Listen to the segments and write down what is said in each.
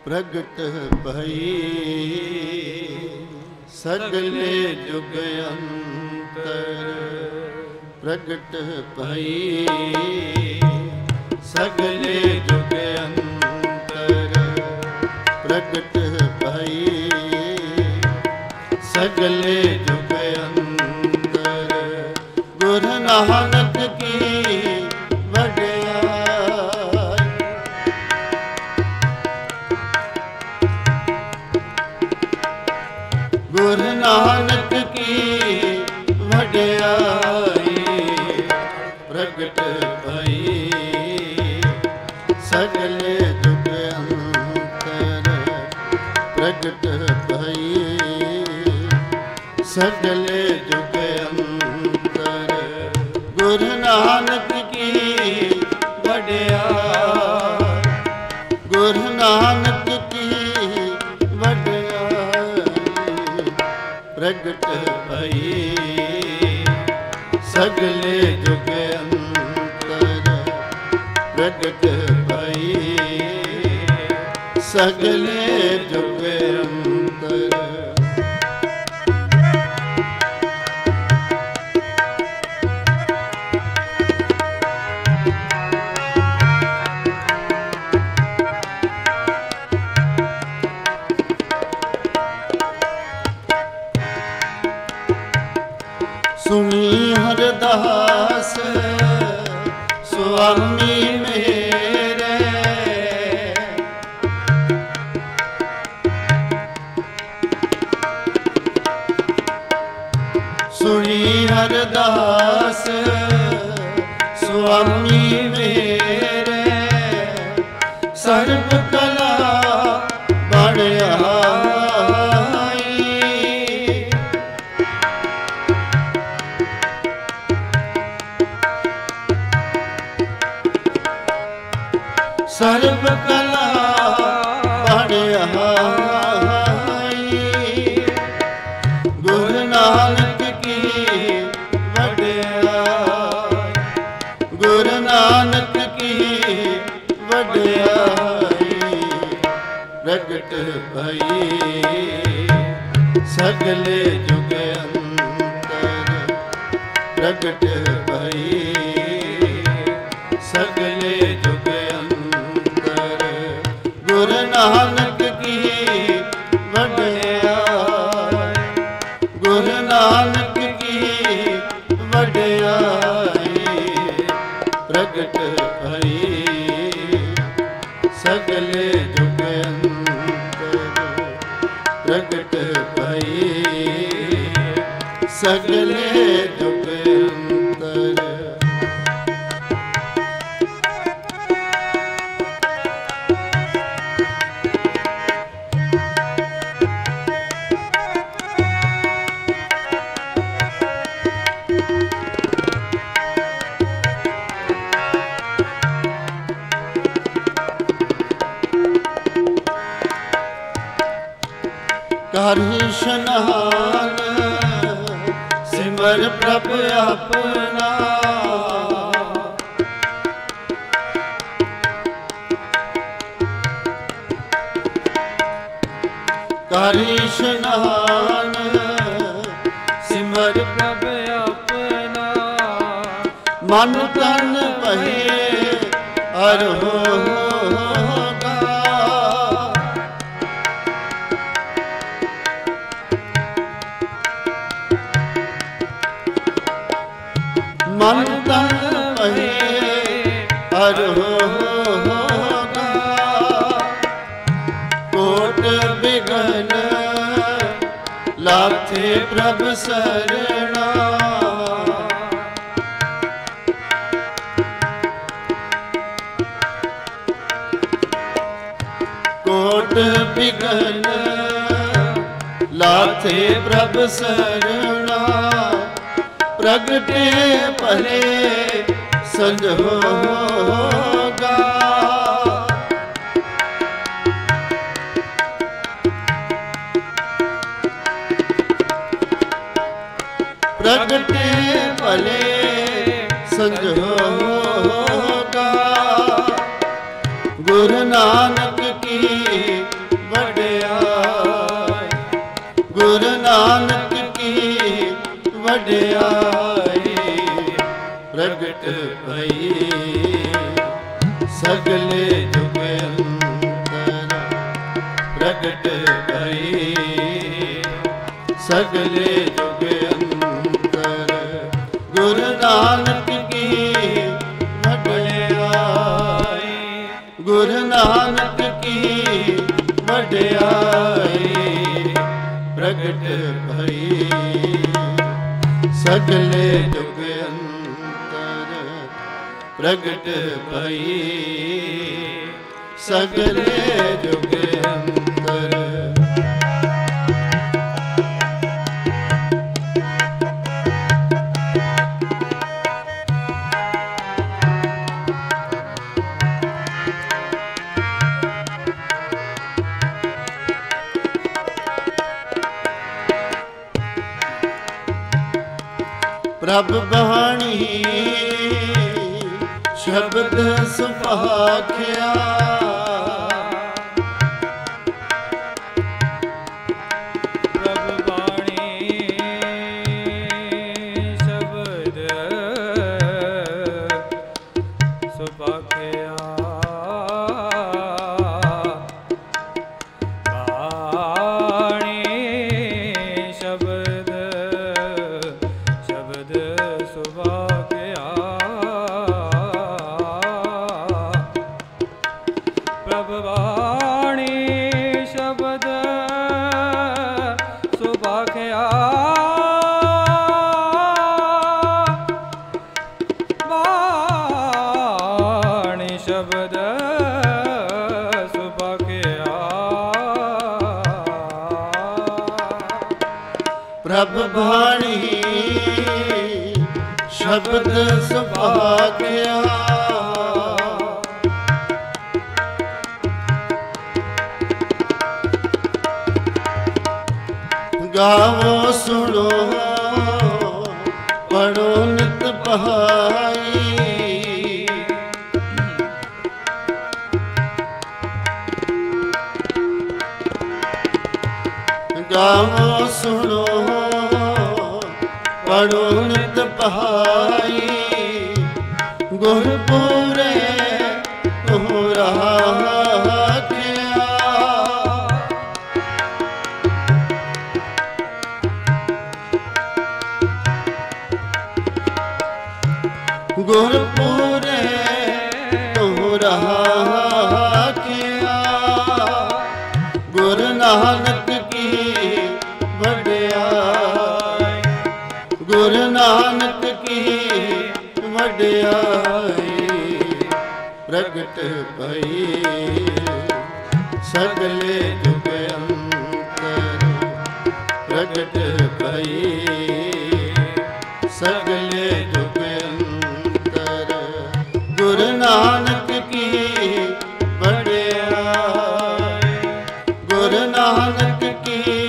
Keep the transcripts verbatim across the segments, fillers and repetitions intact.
प्रगट भई सगले जुग अंतर। प्रगट भई सगले जुग अंतर। प्रगट भई सगले जुग अंतर। गुरु नानक की वडियाई। गुरु नानक की वडियाई। प्रगट भई सगले जुग अंतर। प्रगट भई सगले जुग अंतर। गुरु नानक की वडियाई। गुरु नानक की वडियाई। प्रगट भई सगले जुग अंतर। प्रगट भई सगले जुग अंतर। सुनी हरदास स्वामी मेरे। सुनी हरदास स्वामी मेरे। सर्व कला बढ़िया सर्व कला बढ़ियाई। गुरु नानक की वडियाई। गुरु नानक की वडियाई। प्रगट भई सगले जुग अंतर। प्रगट भई सगले जुग अंतर। गुरु नानक की वडियाई। गुरु नानक की वडियाई। प्रगट भई सगले जुग अंतर। प्रगट भई सगले जुग अंतर। करहि स्नान सिमर प्रभ अपना। करहि स्नान सिमर प्रभ अपना। मन तन पहे हर होगा। मन तन पहे हर होगा। कोट बिघन लाथे प्रभ शरणा। कोट बिघन लाथे प्रभ शरणा। प्रगटे भले संग होगा। प्रगटे भले संग होगा। गुरु नानक की ਵਡਿਆਈ ਪ੍ਰਗਟ ਭਈ ਸਗਲੇ ਜੁਗ ਅੰਦਰ ਪ੍ਰਗਟ ਭਈ ਸਗਲੇ ਜੁਗ ਅੰਦਰ ਗੁਰੂ ਨਾਨਕ ਕੀ ਵਡਿਆਈ ਗੁਰੂ ਨਾਨਕ ਕੀ ਵਡਿਆਈ ਪ੍ਰਗਟ ਭਈ ਸਗਲੇ ਜੁਗ ਅੰਦਰ ਪ੍ਰਗਟ ਭਈ ਸਗਲੇ ਜੁਗ ਅੰਦਰ ਪ੍ਰਭ ਬਾਣੀ ਸ਼ਬਦ ਸੁਭਾਖਿਆ ਪ੍ਰਭ ਬਾਣੀ ਸ਼ਬਦ ਸੁਭਾਖਿਆ ਬਾਣੀ ਸ਼ਬਦ ਸੁਭਾਖਿਆ ਪ੍ਰਭ ਬਾਣੀ ਸ਼ਬਦ ਸੁਭਾਖਿਆ ਬਾਣੀ ਸ਼ਬਦ ਸੁਭਾਖਿਆ ਪ੍ਰਭ ਬਾਣੀ ਸ਼ਬਦ ਸੁਭਾਖਿਆ ਗਾਵੋ ਸੁਣੋ ਪੜੋ ਨਿਤ ਬਹਾਈ ਗਾਵੋ ਸੁਣੋ ਪੜੋ ਨਿਤ ਬਹਾਈ ਗੁਰਪੁਰੇ ਤੁਮ ਰਾਖਿਆ ਗੁਰਪੁਰੇ ਤੁਮ ਰਾਖਿਆ ਗੁਰੂ ਨਾਨਕ ਕੀ ਵਡਿਆਈ ਗੁਰੂ ਨਾਨਕ ਕੀ ਵਡਿਆਈ ਪ੍ਰਗਟ ਭਈ ਸਗਲੇ ਜੁਗ ਅੰਤਰ ਪ੍ਰਗਟ ਭਈ ਸਗਲੇ ਜੁਗ ਅੰਤਰ ਗੁਰੂ ਨਾਨਕ ਕੀ ਵਡਿਆਈ ਗੁਰੂ ਨਾਨਕ ਕੀ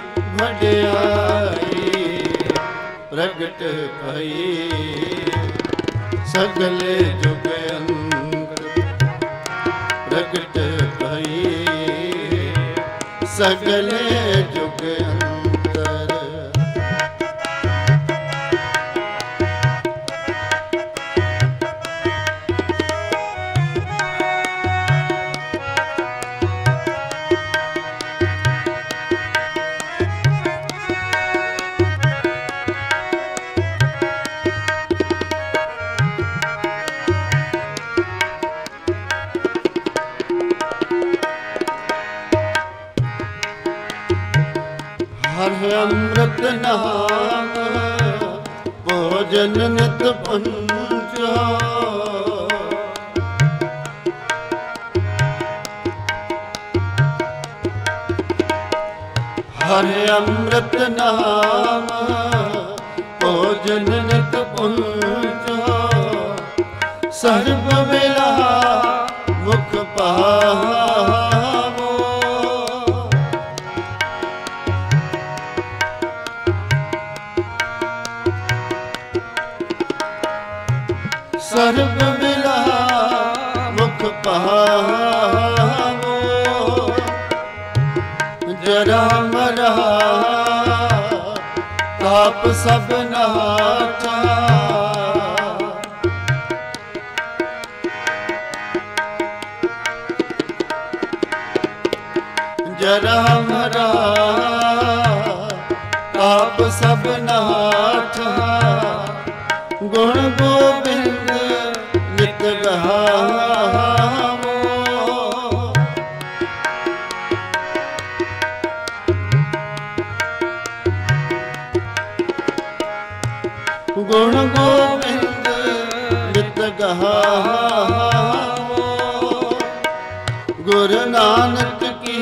ਵਡਿਆਈ ਪ੍ਰਗਟ ਭਈ ਸਗਲੇ ਜੁਗ ਅੰਤਰ ਪ੍ਰਗਟ ਭਈ ਸਗਲੇ ਜੁਗ ਅੰਤਰ ਹਰਿ ਅੰਮ੍ਰਿਤ ਨਾਮ ਭੋਜਨ ਨਿਤ ਪੰਚਾ ਹਰਿ ਅੰਮ੍ਰਿਤ ਨਾਮ ਭੋਜਨ ਨਿਤ ਪੰਚਾ ਸਰਬ ਵੇਲਾ ਮੁਖ ਪਾਵੋ ਸਰਬ ਵੇਲਾ ਮੁਖ ਪਾਵੋ ਜਰਾ ਮਰਾ ਤਾਪ ਤਾਪ ਸਭਨਾ ਠਾ ਜਰਾ ਮਰਾ ਤਾਪ ਸਭਨਾ ਠਾ ਗੁਣ ਗੋਬਿੰਦ ਨਿਤ ਗਾਵੋ ਗੁਣ ਗੋਬਿੰਦ ਨਿਤ ਗਾਵੋ ਗੁਰੂ ਨਾਨਕ ਕੀ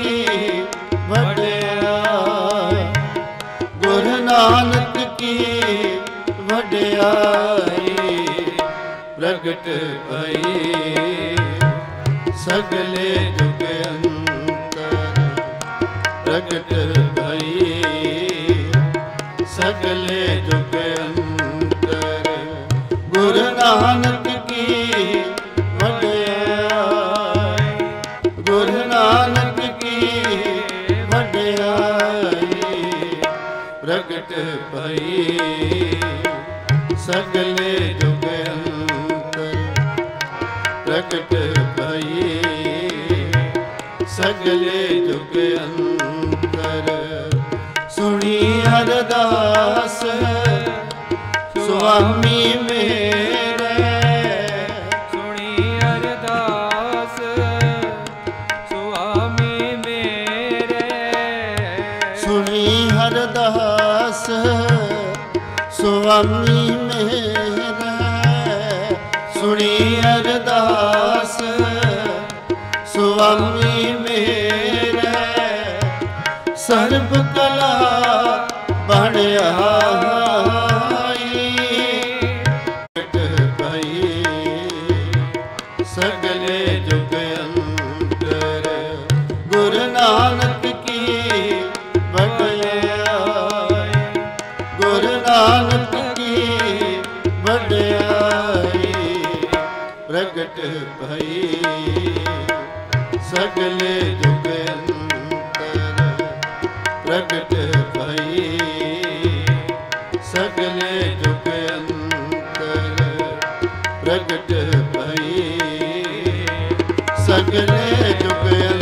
ਵਡਿਆਈ ਗੁਰੂ ਨਾਨਕ ਕੀ ਵਡਿਆਈ ਪ੍ਰਗਟ ਭਈ ਸਗਲੇ ਜੁਗ ਅੰਤਰ ਪ੍ਰਗਟ ਭਈ ਸਗਲੇ ਜੁਗ ਅੰਤਰ ਗੁਰੂ ਨਾਨਕ ਕੀ ਵਡਿਆਈ ਗੁਰੂ ਨਾਨਕ ਕੀ ਵਡਿਆਈ ਪ੍ਰਗਟ ਭਈ ਸਗਲੇ ਜੁਗ ਅੰਤਰ ਪ੍ਰਗਟ ਭਈ ਸਗਲੇ ਜੁਗ ਅੰਤਰ ਸੁਣੀ ਅਰਦਾਸ ਸੁਆਮੀ ਮੇਰੇ ਸੁਣੀ ਅਰਦਾਸ ਸੁਆਮੀ ਮੇਰੇ ਸੁਣੀ ਅਰਦਾਸ ਸੁਆਮੀ ਮੇਰੇ ਸੁਣੀ ਅਰਦਾਸ ਸੁਆਮੀ ਮੇਰੇ ਸਰਬ ਕਲਾ ਬਣਾਈ ਭਈ ਸਗਲੇ ਜੁਗ ਅੰਤਰ ਗੁਰੂ ਨਾਨਕ ਕੀ ਵਡਿਆਈ ਗੁਰੂ ਨਾਨਕ ਕੀ ਵਡਿਆਈ ਪ੍ਰਗਟ ਭਈ ਸਗਲੇ ਜੁਗ ਅੰਤਰ ਪ੍ਰਗਟ ਭਈ ਸਗਲੇ ਜੁਗ ਅੰਤਰ ਪ੍ਰਗਟ ਭਈ ਸਗਲੇ ਜੁਗ